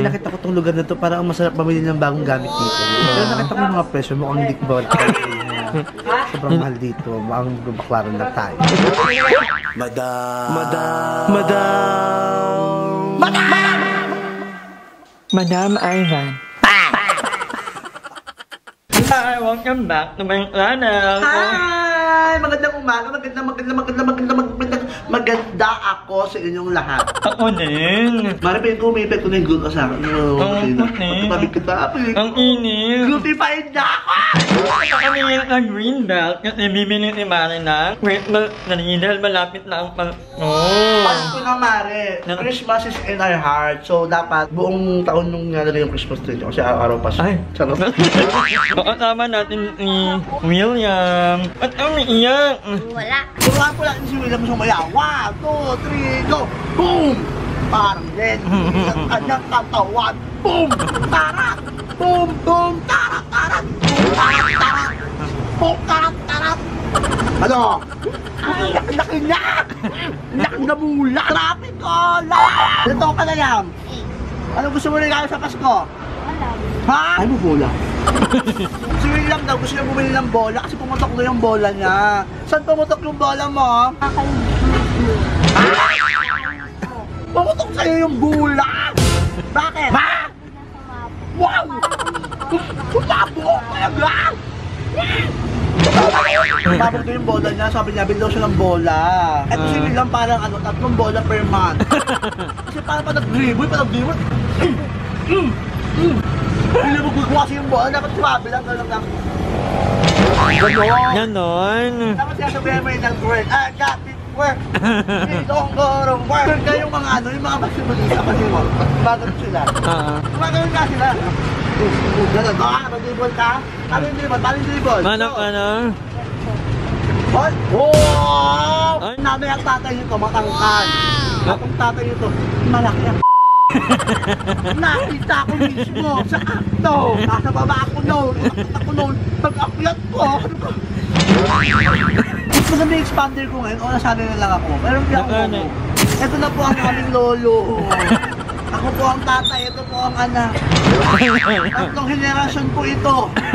Nakita ko itong lugar na to para ang masarap mamili ng bagong gamit dito. Pero nakita ko yung mga presyo, mukhang hindi ko bawal sobrang mahal dito. Mukhang baklaran lang tayo. Madam Ivan. Hi, welcome back to my channel. Hi! Magandang umaga, maganda ako sa inyong lahat. Ako din. Maripin ko, may epekto na yung gluto sa akin. Tabi kita. Ang init. Glutified na ako! Kami yung green belt kasi bibili ni Mare na Christmas na dahil malapit na ang Pasko na, Mare. Christmas is in our heart. So, dapat buong taon nung nalagay yung Christmas tree kasi araw-araw pa siya. Ay, charot. Kasama natin ni William. At umiiyak. Wala. Turuan ko lang si William sumaya. 1, 2, 3, go! Boom! Parang din. Ang kanyang katawan. Boom! Tarat! Boom! Boom! Tarat! Tarat! Boom! Tarat! Tarat! Boom! Tarat! Tarat! Ano? Ang laki niya! Laki na mula! Traffic ko! Ito ka na yan! Ano gusto mo regalo sa Pasko? Ha? Ay mo bola? Si William daw gusto niya bumili ng bola kasi pumutok na yung bola niya. Saan pumutok yung bola mo? Pumutok sa'yo yung bola? Bakit? Ha? Wow! Sumabok talaga! Sumabok na yung bola niya, sabi niya bilaw siya ng bola. Eto si William parang 3 bola per month. Kasi parang pa nag-dribble. Hindi mo gugwasi yung bola, dapat sumabi lang, gano'n lang. Ganon. Dapat sinasabihan mo yung nag-work. I got it work. We don't go to work. Kaya yung mga yung mga masimulisa kasi mo, bagay sila. Bagay nga sila. Gano'n, mag-dribble ka? Paano yung dribble? Paano yung dribble? Ano? What? Oh! Namin ang tatay nito, matangkad. Atong tatay nito, malaki ang nakita ko mismo sa akto. Nasa baba ako noon. Pag-akyat ko. Gusto na may expander ko ngayon. O nasanay na lang ako. Pero hindi ako mo. Ito na po ang aming lolo. Ako po ang tatay. Ito po ang anak. Tatlong henerasyon po ito.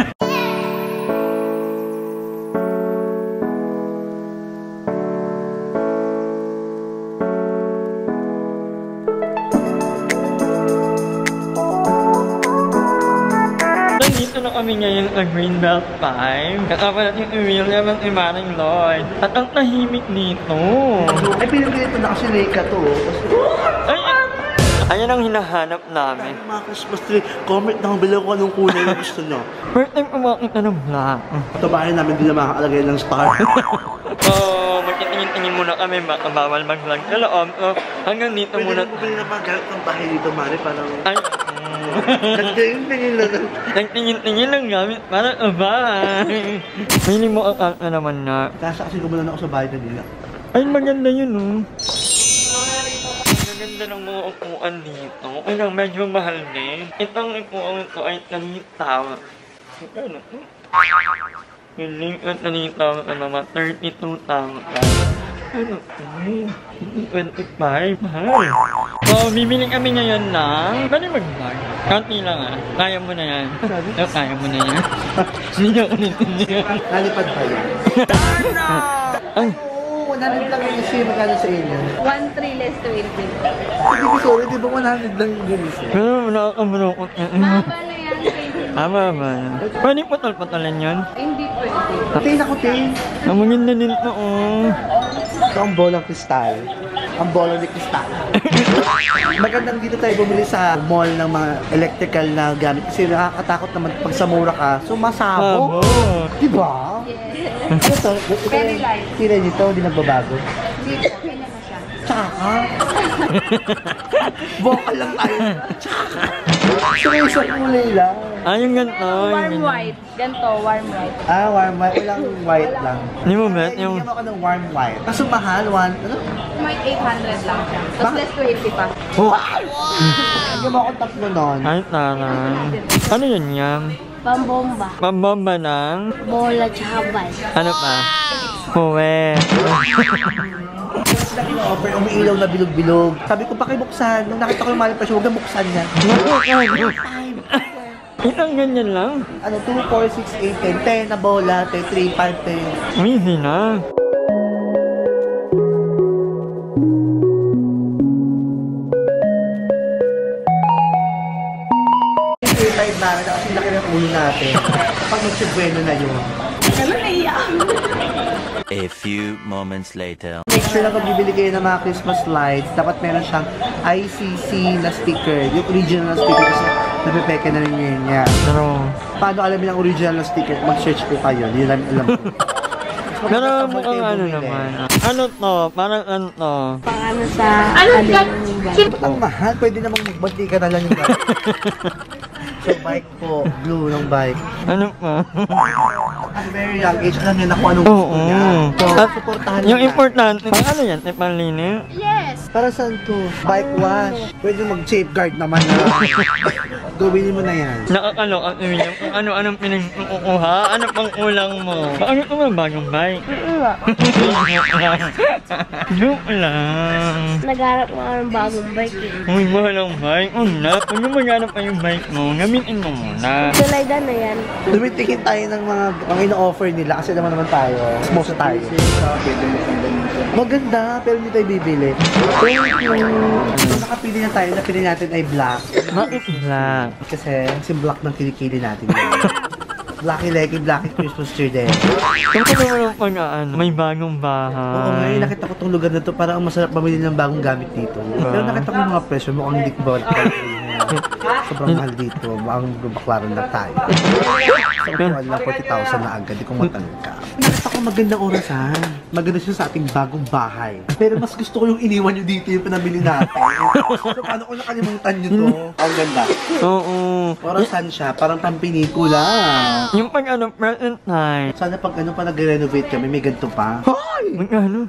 Dito na kami ngayon sa Greenbelt 5. Kasama natin si William at si Maring Lloyd. At ang tahimik dito. Ay, pinagpilito na kasi Reika to. Ayan ang hinahanap namin. Mga Christmas tree, comment na kung bilang ko anong kulay na gusto nyo. First time umakita ng vlog. Ito bahay namin din na makakalagay ng star. So, magtitingin-tingin muna kami, bawal mag-vlog sa loob. So, hanggang dito muna. Pwede mo bumili ng mga gamit ng bahay dito, Mari, parang... Ay, nagtingin-tingin lang. nagtingin-tingin lang gamit para sa bahay. Pili mo ang naman na. Kasa kasi gumulan ako sa bahay kanina. Ay, maganda yun, oh. Maganda ng mga upuan dito. Ay, lang, medyo mahal din. Itong upuan ito ay tanitawa. Ano ito? Yung link at tanitawa ka naman, 32,000. Ano ito? 25. Mahal. So, bibili kami ngayon ng... Pwede mag-vlog? Kanti lang ah. Kaya mo na yan. Kaya mo na yan. Hindi niya ko natindihan. Nalipad pa yan. Ay! Oo, 100 lang yung issue. Magkano sa inyo? 1,300 less 20. Hindi ko sorry, di ba 100 lang yung issue? Pero nakakamurukot yan. Maba na yan, 20. Tama ba? Pwede putol-putolan yun? Hindi pwede. Tingin ako, Ting. Ang maganda din ito, oh. Ito ang bolang kristal. Ang bolang ni kristal. Magandang dito tayo bumili sa mall ng mga electrical na gamit. Kasi nakakatakot naman pag sa mura ka, sumasabog. Diba? Yes. Ano to? Very light. Kilay nito, hindi nagbabago. Hindi po, kanya na siya. Tsaka. Vocal lang tayo. Tsaka. So, isang kulay lang. Ah, yung ganito. Warm white. Ganto, warm white. Ah, warm white. Walang white lang. Hindi mo bet? Hindi Yung... ako ng warm white. Kaso mahal, ano? May 800 lang siya. Tapos less 20 pa. Wow! Hindi mo akong tatlo nun. Ay, taran. Ano yun yan? Pambomba. Pambomba ng... Bola tsaka bal. Ano pa? Puwe. silang ino-offer, umiilaw na bilog-bilog. Sabi ko, pakibuksan. Nung nakita ko yung maling presyo, huwag na buksan yan. Isang ganyan lang. Ano, 2, 4, 6, 8, 10. 10 na bola, 10, 3, 5, 10. Easy na. Kasi laki ng ulo natin. Pag magsibueno na yun. A few moments later. Make sure na kung bibili kayo ng mga Christmas lights, dapat meron siyang ICC na sticker. Yung original na sticker kasi napipeke na rin yun niya. Pero, Paano alamin ang original na sticker? Mag-search po kayo. Hindi namin alam po. pero mukhang ano naman. Ano to? Parang ano to? Pang sa... Ba't ang mahal? Pwede namang magbati ka na lang yung bike. So bike po, blue ng bike. Ano pa? At very young age, alam niya na kung anong gusto niya. So, At supportahan yung niya. importante, pang ano yan? Panlinis? Yes! Para saan to? Bike wash. Pwede mag-safeguard naman na. Gawin mo na yan. Nakakaloka si William kung ano-anong pinagkukuha. Ano pang kulang mo? Bakit ito ba bagong bike? Joke lang. Nagharap mo ng bagong bike eh. Uy, mahal ang bike. Una, kung yung maghanap pa yung bike mo, gamitin mo muna. Tulaydan na yan. Tumitingin tayo ng mga ino-offer nila kasi naman tayo. Smosa tayo. Maganda, pero hindi tayo bibili. Kung nakapili na tayo, napili natin ay black. Bakit black? Kasi black ng kilikili natin. Blacky Leggy, Blacky Christmas tree din. Kung kung pag-aan, may bagong bahay. Oo, ngayon nakita ko itong lugar na to, parang ang masarap mamili ng bagong gamit dito. Pero nakita ko yung mga presyo, mukhang hindi ko bawal. Sobrang mahal dito, ang baklaran na tayo. So, kung lang 40,000 na agad, di kong matangka. Nakita ko magandang orasan. Maganda siya sa ating bagong bahay. Pero mas gusto ko yung iniwan nyo dito yung pinamili natin. So, paano ko nakalimutan nyo to? Ang ganda. Oo. Orasan siya, parang pampinikula. Yung pag-ano, present time. Sana pag ano pa nag-renovate kami, may ganito pa. Hoy! Magkano?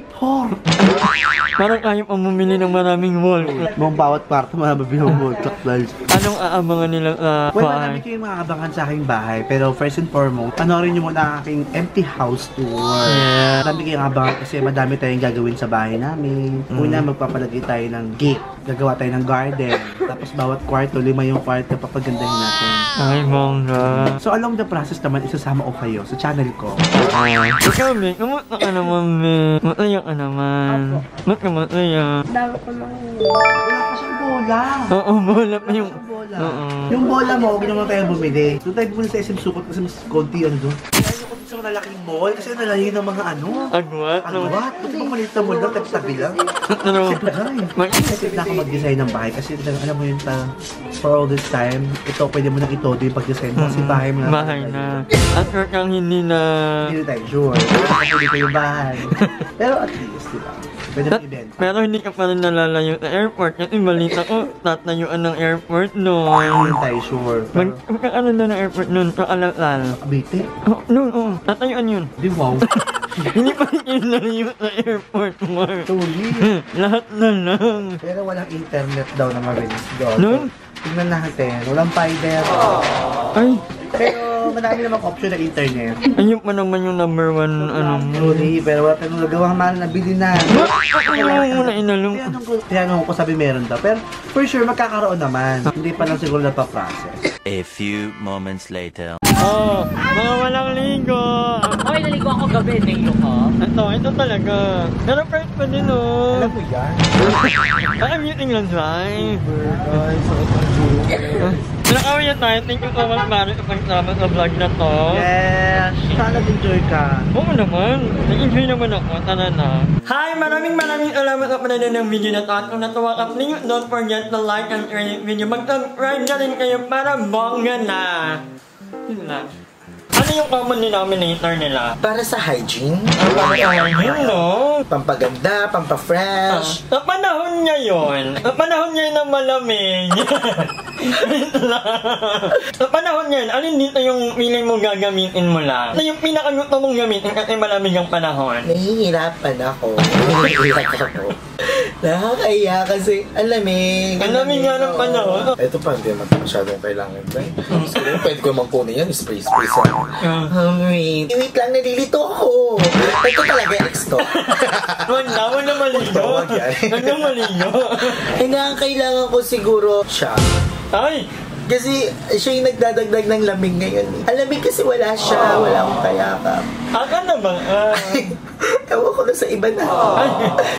3, 4. Parang kaya pang bumili ng maraming wall. Buong bawat kwarto mababili mo wall clock dolls. Anong aabangan nila sa Well, bahay? marami kayong makakabangan sa aking bahay. Pero first and foremost, panoorin nyo muna ang aking empty house tour. Yeah. Marami kayong abangan kasi madami tayong gagawin sa bahay namin. Una, magpapalagay tayo ng cake. Gagawa tayo ng garden. Tapos bawat kwarto, 5 yung kwarto, papagandahin natin. Ay, bongga. So along the process naman, isasama ko kayo sa channel ko. Ikaw, Be, kamusta ka naman, Be? Mataya ka naman. Ba't ka mataya? Dami ko nang... Wala pa siyang bola. Oo, bola pa yung... Bola. Oo. Yung bola mo, huwag naman tayo bumili. Doon tayo bumili sa SM Sukot kasi mas konti ano doon. Kaya yung konti sa malalaking mall kasi nalayo ng mga ano. Agwat? Agwat? Buti bang maliit na mall lang, tabi lang. Ano? Kasi pagay. Excited na ako mag-design ng bahay kasi alam mo yun for all this time, ito pwede mo nang itodo yung pag-design mo kasi bahay mo na. Bahay na. At kang hindi na... Hindi na tayo sure. Kasi dito yung bahay. Pero at least, di ba? Pwede mong event. Pero hindi ka pa rin nalalayo sa airport kasi balita ko, tatayuan ng airport noon. Hindi tayo sure. Pero, Magkakaano na ng airport noon sa Alalal? Cavite? Oh, noon, oo. Tatayuan yun. Di wow. Hindi pa rin kayo nalayo sa airport, Mark. Truly. Lahat na lang. Pero walang internet daw na marinig doon. Noon? Tingnan natin. Walang fiber. Ay, Pero madami namang option na internet. ayun pa naman yung number one, ano mo. Truly, pero wala tayong nagawang mahal na bili na. Ano mo na inalong? Tinanong ko sabi meron daw. Pero for sure, magkakaroon naman. Hindi pa lang siguro napaprocess. A few moments later. Oh, mga walang ligo. Okay, naligo ako gabi. Naligo ko. Ito talaga. Pero first pa din, oh. Alam mo yan? I'm using lang drive. Nakawin na tayo. Thank you so much, Mari, sa pagsama sa vlog na to. Yes! Sana enjoy ka. Oo naman. Nag-enjoy naman ako. Tara na. Hi! Maraming salamat sa panonood ng video na to. At kung natuwa ka, please don't forget to like and share this video. Mag-subscribe na rin kayo para bongga na. Yun lang. Ano yung common denominator nila? Para sa hygiene, Ang pag-aayun, no? pampaganda, pampafresh. Sa panahon ngayon, sa panahon ngayon na malamig. Sa panahon ngayon, alin dito yung feeling mo gagamitin mo lang? Ano yung pinakagusto mong gamitin kasi malamig ang panahon? Nahihirapan ako. Nahihirapan ako. Nakakaiya kasi ang lamig. Ang lamig nga ng panahon. Ito pa, hindi naman masyadong kailangan ba? Siguro pwede ko naman kunin yan, spray sa wait lang, nalilito ako. Ito talaga ex to. Wag na maligo. Tawag yan. Wag na maligo. Kailangan ko siguro siya. Ay! Kasi siya yung nagdadagdag ng lamig ngayon. Ang lamig kasi wala siya, wala akong kayakap. Aka naman. Ewan ko na sa iba na. Ay!